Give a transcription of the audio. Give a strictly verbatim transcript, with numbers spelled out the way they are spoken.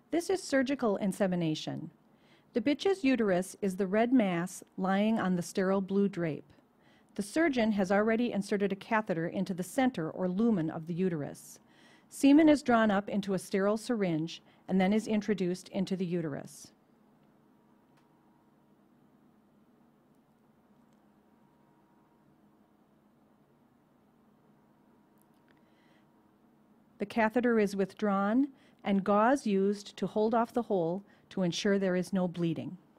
This is surgical insemination. The bitch's uterus is the red mass lying on the sterile blue drape. The surgeon has already inserted a catheter into the center or lumen of the uterus. Semen is drawn up into a sterile syringe and then is introduced into the uterus. The catheter is withdrawn and gauze used to hold off the hole to ensure there is no bleeding.